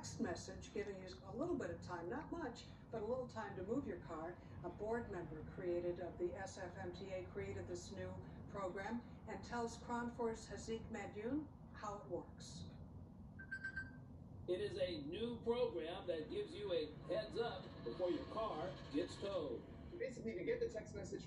text message giving you a little bit of time, not much, but a little time to move your car. A board member of the SFMTA created this new program and tells Cronfor's Hazik Madyoun how it works. It is a new program that gives you a heads up before your car gets towed. Basically, to get the text message